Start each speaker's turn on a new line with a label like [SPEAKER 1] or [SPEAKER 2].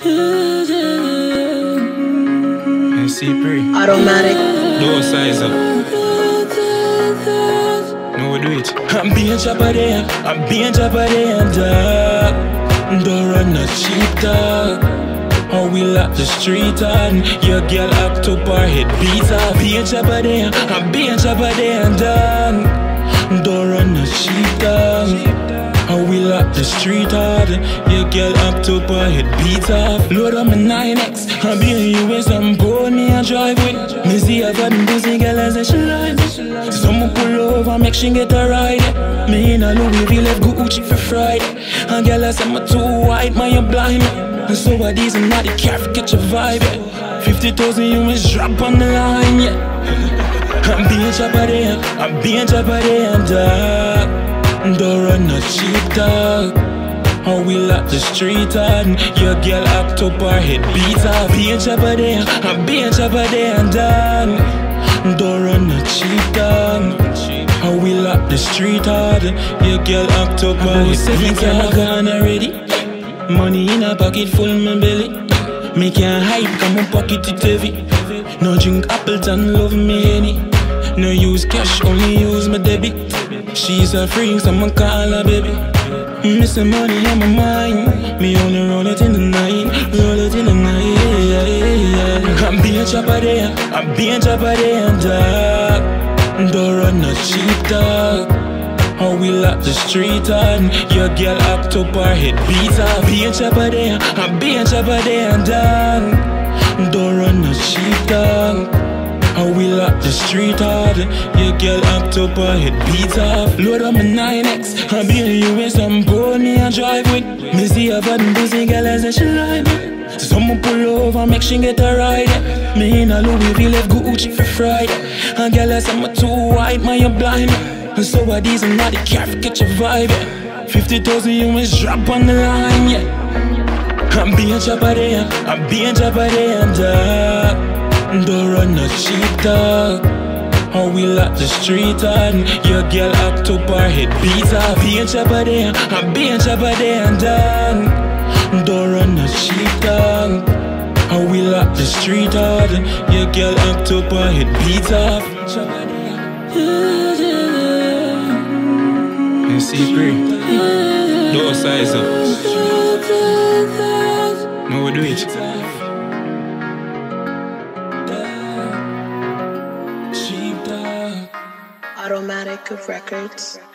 [SPEAKER 1] Automatic.
[SPEAKER 2] No size up. No, we do it. I'm being Jeopardy, I'm being Jeopardy, and don't run no cheap dog. Or we lock the street on. Your girl act up or hit beat up. Being Jeopardy, I'm being Jeopardy, and don't run no cheap dog. Or we lock the street hard. Your girl act up or hit beat up. Load up my 9X, I'm being you with some pony and drive with. Me see a button pussy girl as a she like. Someone pull over, make she get a ride. Me in a Louis V left Gucci for Friday. And girl I say I'm too white, man you blind me. And so are these and not the car for catch a vibe, yeah. 50,000 you must drop on the line, yeah. I'm being Jeopardy, I'm being Jeopardy, and don't run no cheap dog. Or we lock the street on. Your girl act up or hit beat up. Being Jeopardy, I'm being Jeopardy, and don't run no cheap dog. Or we lock the street hard. Your girl act up or hit beat up. Gone already. Money in a pocket full my belly. Me can't hide, come on pocket it heavy. No drink Appleton, love me Henny. No use cash, only use my debit. She's a freak, someone call her baby. Missing money on my mind. Me only roll it in the night, roll it in the night, yeah. I'm being Jeopardy, I'm being Jeopardy, and don't run no cheap dog. Or we lock the street on. Your girl act up or hit beat up. Being Jeopardy, I'm being Jeopardy, and don't run no cheap dog. Or we lock the street hard. Your girl act up or hit beat up. Load up my 9X, I'm being you with some pony and drive with. Me see a button pussy girl as a she like me. Someone pull over, make she get a ride. Me in a Louis V left Gucci for Friday. And girl I say I'm too white, man you blind me. And so are these and not the car for catch a vibe, yeah. 50,000 you must drop on the line, yeah. I'm being Jeopardy, I'm being Jeopardy, and don't run no cheap dog. Or we lock the street on. Your girl act up or hit beat up. Being Jeopardy, I'm being Jeopardy, and don't run no cheap dog. Or we lock the street hard. Your girl act up or hit beat up. Secret. No size up. No, we do it.
[SPEAKER 1] Automatic Records.